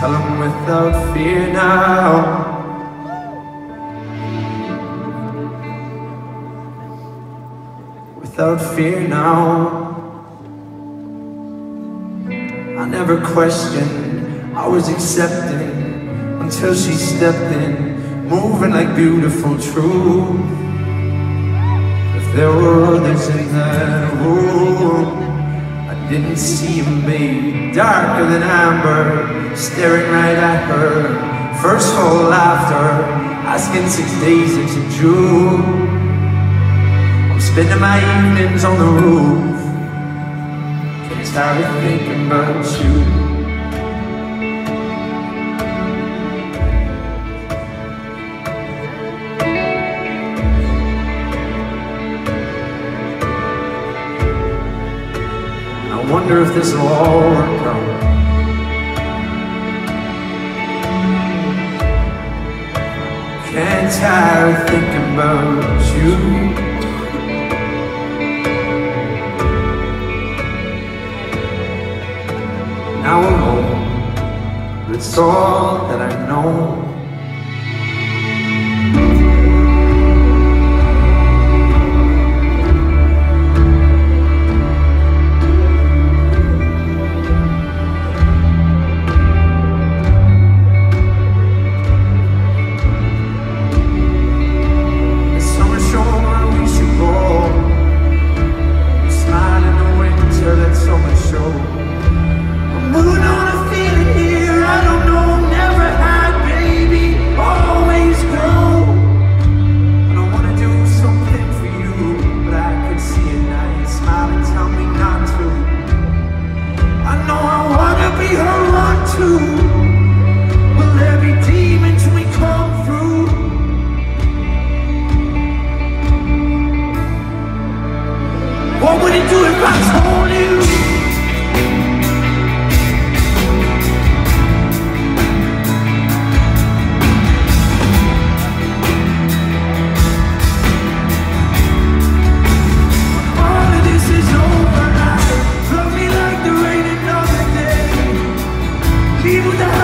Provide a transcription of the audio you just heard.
tell them without fear now. Without fear now. I never questioned, I was accepting until she stepped in, moving like beautiful truth. If there were others in that room, I didn't see them, babe. Darker than amber, staring right at her. First whole laughter, asking 6 days into June. I'm spending my evenings on the roof, can't stop thinking about you. I wonder if this will all work out. Can't tire thinking about you. Now alone, it's all that I know. Will there be demons when we come through? What would it do if I told you? All of this is over now. Love me like the rain another day. Leave with the